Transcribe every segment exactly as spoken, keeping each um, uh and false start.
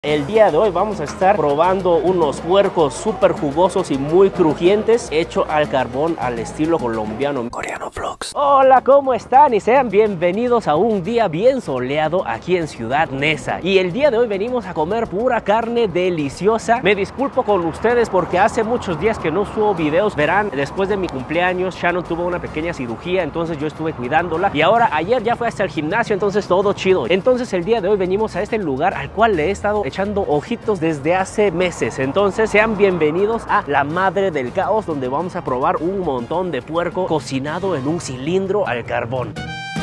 El día de hoy vamos a estar probando unos puercos súper jugosos y muy crujientes hecho al carbón al estilo colombiano. Coreano Vlogs. Hola, ¿cómo están? Y sean bienvenidos a un día bien soleado aquí en Ciudad Neza. Y el día de hoy venimos a comer pura carne deliciosa. Me disculpo con ustedes porque hace muchos días que no subo videos. Verán, después de mi cumpleaños Shannon tuvo una pequeña cirugía, entonces yo estuve cuidándola. Y ahora ayer ya fue hasta el gimnasio, entonces todo chido. Entonces el día de hoy venimos a este lugar al cual le he estado echando ojitos desde hace meses. Entonces sean bienvenidos a la madre del caos, donde vamos a probar un montón de puerco cocinado en un cilindro al carbón.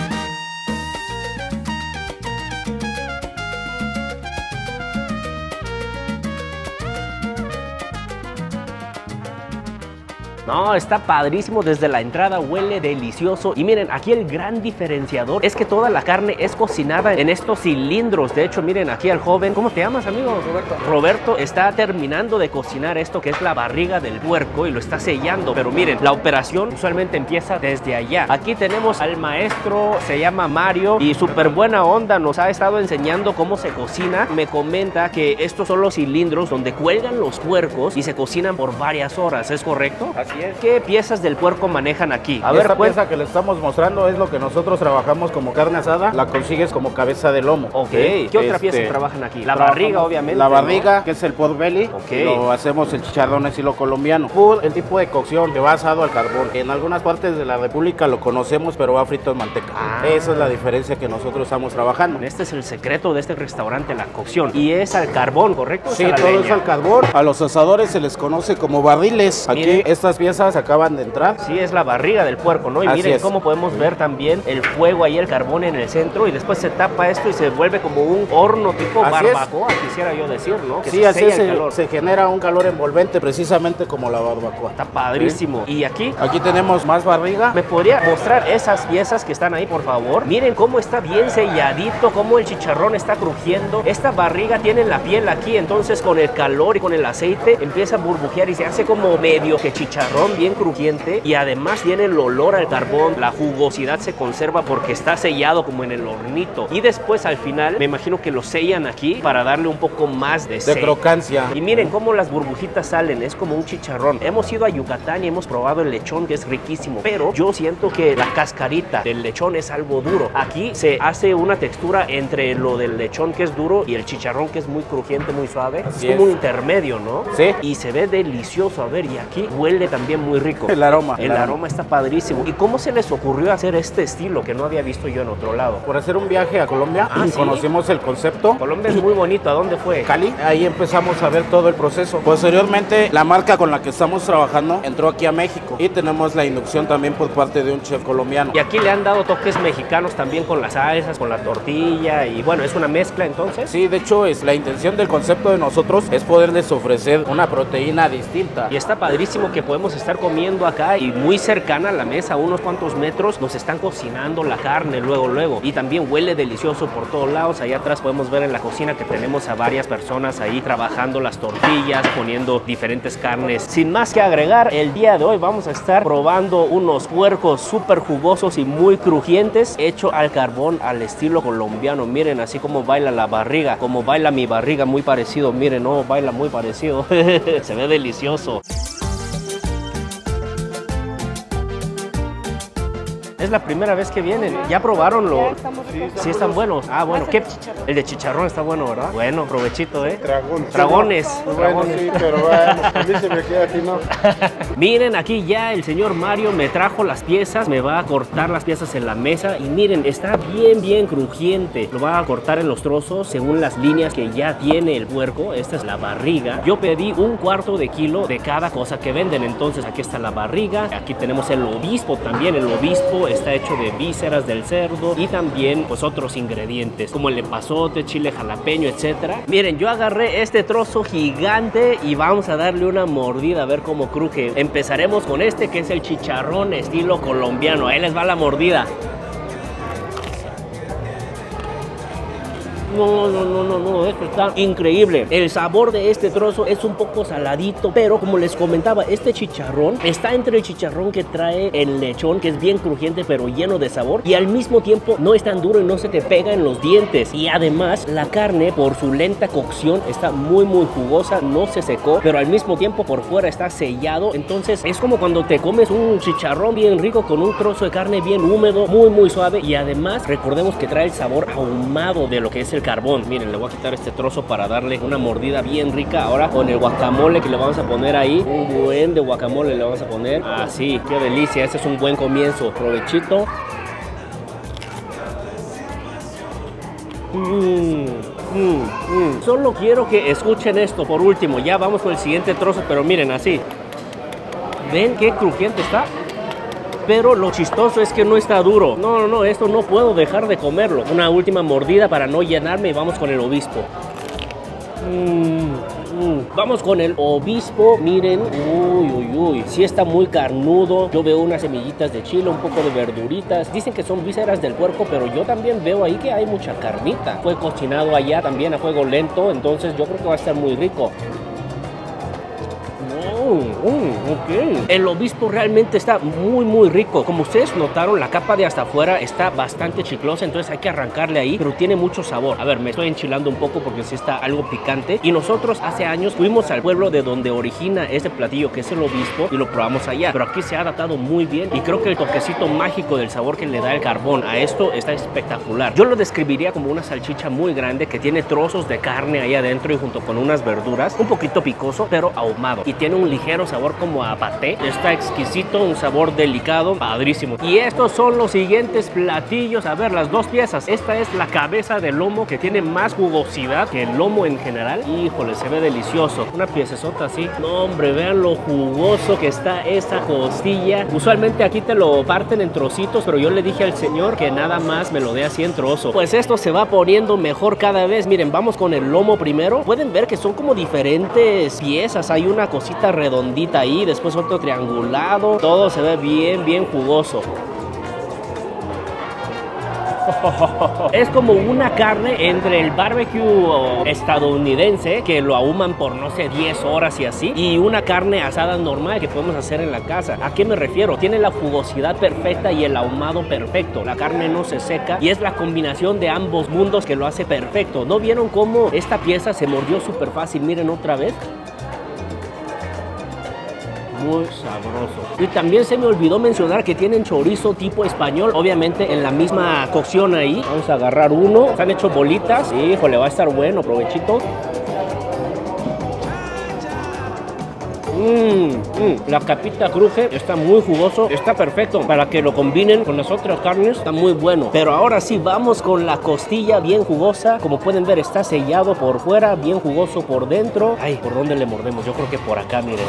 No, está padrísimo. Desde la entrada huele delicioso. Y miren, aquí el gran diferenciador es que toda la carne es cocinada en estos cilindros. De hecho, miren aquí al joven. ¿Cómo te llamas, amigo? Roberto. Roberto está terminando de cocinar esto que es la barriga del puerco y lo está sellando. Pero miren, la operación usualmente empieza desde allá. Aquí tenemos al maestro, se llama Mario, y súper buena onda, nos ha estado enseñando cómo se cocina. Me comenta que estos son los cilindros donde cuelgan los puercos y se cocinan por varias horas. ¿Es correcto? Así es. ¿Qué piezas del puerco manejan aquí? A ver, esta pieza que le estamos mostrando es lo que nosotros trabajamos como carne asada. La consigues como cabeza de lomo. Ok. ¿Qué otra este, pieza trabajan aquí? La barriga, obviamente. La barriga, ¿no? Que es el pork belly. Ok. Lo hacemos el chicharrón estilo colombiano. Food, el tipo de cocción que va asado al carbón. En algunas partes de la república lo conocemos, pero va frito en manteca. Ah. Esa es la diferencia que nosotros estamos trabajando. Este es el secreto de este restaurante, la cocción. Y es al carbón, ¿correcto? Sí, todo leña. Es al carbón. A los asadores se les conoce como barriles. Aquí Miren. estas piezas acaban de entrar. Sí, es la barriga del puerco, ¿no? Y Así miren es. cómo podemos ver también el fuego ahí, el carbón en el centro, y después se tapa esto y se vuelve como un horno tipo así barbacoa, es. quisiera yo decir, ¿no? Que sí, se así es, se, calor. se genera un calor envolvente precisamente como la barbacoa. Está padrísimo. ¿Sí? Y aquí, aquí tenemos más barriga. ¿Me podría mostrar esas piezas que están ahí, por favor? Miren cómo está bien selladito, cómo el chicharrón está crujiendo. Esta barriga tiene la piel aquí, entonces con el calor y con el aceite empieza a burbujear y se hace como medio que chicharrón bien crujiente. Y además tiene el olor al carbón, la jugosidad se conserva porque está sellado como en el hornito. Y después al final me imagino que lo sellan aquí para darle un poco más de, de crocancia. Y miren cómo las burbujitas salen, es como un chicharrón. Hemos ido a Yucatán y hemos probado el lechón, que es riquísimo, pero yo siento que la cascarita del lechón es algo duro. Aquí se hace una textura entre lo del lechón, que es duro, y el chicharrón, que es muy crujiente, muy suave. Así es como es. un intermedio, ¿no? Sí. Y se ve delicioso. A ver, y aquí huele también muy rico. El aroma. El, el aroma. aroma está padrísimo. ¿Y cómo se les ocurrió hacer este estilo que no había visto yo en otro lado? Por hacer un viaje a Colombia, ah, conocimos ¿sí? el concepto. Colombia es muy bonito. ¿A dónde fue? Cali. Ahí empezamos a ver todo el proceso. Posteriormente, la marca con la que estamos trabajando entró aquí a México y tenemos la inducción también por parte de un chef colombiano. Y aquí le han dado toques mexicanos también con las salsas, con la tortilla, y bueno, ¿es una mezcla entonces? Sí, de hecho, es la intención del concepto de nosotros es poderles ofrecer una proteína distinta. Y está padrísimo que podemos estar comiendo acá y muy cercana a la mesa, a unos cuantos metros, nos están cocinando la carne luego, luego. Y también huele delicioso por todos lados. Allá atrás podemos ver en la cocina que tenemos a varias personas ahí trabajando las tortillas, poniendo diferentes carnes. Sin más que agregar, el día de hoy vamos a estar probando unos puercos súper jugosos y muy crujientes, hecho al carbón al estilo colombiano. Miren así como baila la barriga, como baila mi barriga, muy parecido. Miren, no, baila muy parecido. Se ve delicioso. Es la primera vez que vienen. ¿Ya probaron lo? Sí, sí están buenos. Ah, bueno. ¿Qué? El de chicharrón está bueno, ¿verdad? Bueno, provechito, ¿eh? Dragón. Dragones. Bueno, Dragones. sí, pero bueno, a mí se me queda aquí, ¿no? Miren, aquí ya el señor Mario me trajo las piezas. Me va a cortar las piezas en la mesa. Y miren, está bien, bien crujiente. Lo va a cortar en los trozos según las líneas que ya tiene el puerco. Esta es la barriga. Yo pedí un cuarto de kilo de cada cosa que venden. Entonces, aquí está la barriga. Aquí tenemos el obispo también. El obispo está hecho de vísceras del cerdo y también pues otros ingredientes como el epazote, chile jalapeño, etcétera. Miren, yo agarré este trozo gigante y vamos a darle una mordida a ver cómo cruje. Empezaremos con este que es el chicharrón estilo colombiano. Ahí les va la mordida. No, no, no, no, no, esto está increíble. El sabor de este trozo es un poco saladito, pero como les comentaba, este chicharrón está entre el chicharrón que trae el lechón, que es bien crujiente pero lleno de sabor, y al mismo tiempo no es tan duro y no se te pega en los dientes. Y además la carne, por su lenta cocción, está muy muy jugosa, no se secó, pero al mismo tiempo por fuera está sellado. Entonces es como cuando te comes un chicharrón bien rico con un trozo de carne bien húmedo, muy muy suave. Y además recordemos que trae el sabor ahumado de lo que es el carbón. Miren, le voy a quitar este trozo para darle una mordida bien rica. Ahora con el guacamole que le vamos a poner ahí, un buen de guacamole le vamos a poner así. Qué delicia, este es un buen comienzo. Provechito. Mmm, mmm, mmm. Solo quiero que escuchen esto por último. Ya vamos con el siguiente trozo, pero miren así. ¿Ven qué crujiente está? Pero lo chistoso es que no está duro. No, no, no, esto no puedo dejar de comerlo. Una última mordida para no llenarme y vamos con el obispo. Mmm. Mm, vamos con el obispo, miren, uy, uy, uy, sí está muy carnudo. Yo veo unas semillitas de chile, un poco de verduritas. Dicen que son vísceras del puerco, pero yo también veo ahí que hay mucha carnita. Fue cocinado allá también a fuego lento, entonces yo creo que va a estar muy rico. Mm, mm, ok. El obispo realmente está muy muy rico. Como ustedes notaron, la capa de hasta afuera está bastante chiclosa, entonces hay que arrancarle ahí, pero tiene mucho sabor. A ver, me estoy enchilando un poco porque sí está algo picante. Y nosotros hace años fuimos al pueblo de donde origina este platillo, que es el obispo, y lo probamos allá. Pero aquí se ha adaptado muy bien y creo que el toquecito mágico del sabor que le da el carbón a esto está espectacular. Yo lo describiría como una salchicha muy grande que tiene trozos de carne ahí adentro y junto con unas verduras, un poquito picoso pero ahumado, y tiene un ligero sabor como a paté. Está exquisito, un sabor delicado, padrísimo. Y estos son los siguientes platillos. A ver, las dos piezas. Esta es la cabeza de lomo, que tiene más jugosidad que el lomo en general. Híjole, se ve delicioso. Una piecesota así. No, hombre, vean lo jugoso que está esta costilla. Usualmente aquí te lo parten en trocitos, pero yo le dije al señor que nada más me lo dé así en trozos. Pues esto se va poniendo mejor cada vez. Miren, vamos con el lomo primero. Pueden ver que son como diferentes piezas. Hay una cosita redondita ahí, después otro triangulado. Todo se ve bien, bien jugoso. Es como una carne entre el barbecue estadounidense, que lo ahuman por no sé diez horas y así, y una carne asada normal que podemos hacer en la casa. ¿A qué me refiero? Tiene la jugosidad perfecta y el ahumado perfecto. La carne no se seca y es la combinación de ambos mundos que lo hace perfecto. ¿No vieron cómo esta pieza se mordió súper fácil? Miren otra vez. Muy sabroso. Y también se me olvidó mencionar que tienen chorizo tipo español, obviamente en la misma cocción ahí. Vamos a agarrar uno. Están hechos bolitas. Híjole, va a estar bueno, provechito. Mmm, mmm, la capita cruje, está muy jugoso, está perfecto para que lo combinen con las otras carnes, está muy bueno. Pero ahora sí, vamos con la costilla bien jugosa. Como pueden ver, está sellado por fuera, bien jugoso por dentro. Ay, ¿por dónde le mordemos? Yo creo que por acá, miren.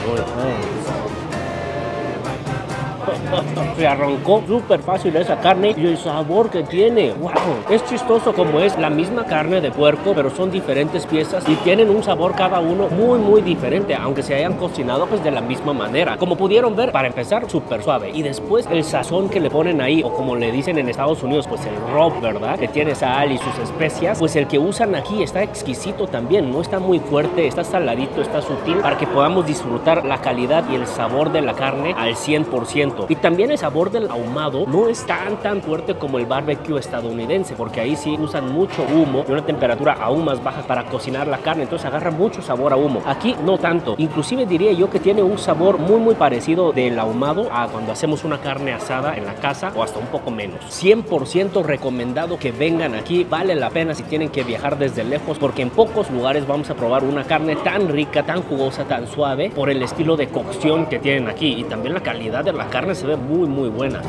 Se arrancó súper fácil esa carne y el sabor que tiene, wow, es chistoso como es la misma carne de puerco, pero son diferentes piezas y tienen un sabor cada uno muy muy diferente, aunque se hayan cocinado pues de la misma manera. Como pudieron ver, para empezar, súper suave, y después el sazón que le ponen ahí, o como le dicen en Estados Unidos, pues el rub, ¿verdad? Que tiene sal y sus especias, pues el que usan aquí está exquisito también, no está muy fuerte, está saladito, está sutil, para que podamos disfrutar la calidad y el sabor de la carne al cien por ciento. Y también el sabor del ahumado no es tan tan fuerte como el barbecue estadounidense, porque ahí sí usan mucho humo y una temperatura aún más baja para cocinar la carne, entonces agarra mucho sabor a humo. Aquí no tanto, inclusive diría yo que tiene un sabor muy muy parecido del ahumado a cuando hacemos una carne asada en la casa, o hasta un poco menos. cien por ciento recomendado que vengan aquí, vale la pena si tienen que viajar desde lejos, porque en pocos lugares vamos a probar una carne tan rica, tan jugosa, tan suave, por el estilo de cocción que tienen aquí, y también la calidad de la carne se ve muy muy buena.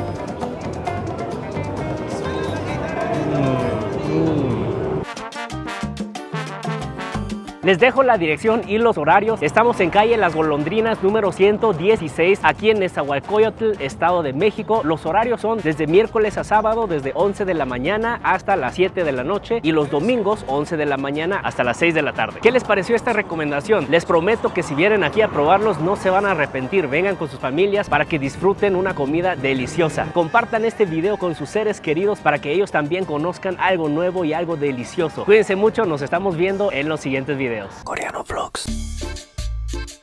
Mm, mm. Les dejo la dirección y los horarios. Estamos en calle Las Golondrinas número ciento dieciséis, aquí en Nezahualcóyotl, Estado de México. Los horarios son desde miércoles a sábado, desde once de la mañana hasta las siete de la noche, y los domingos once de la mañana hasta las seis de la tarde. ¿Qué les pareció esta recomendación? Les prometo que si vienen aquí a probarlos no se van a arrepentir. Vengan con sus familias para que disfruten una comida deliciosa. Compartan este video con sus seres queridos para que ellos también conozcan algo nuevo y algo delicioso. Cuídense mucho, nos estamos viendo en los siguientes videos. Coreano Vlogs.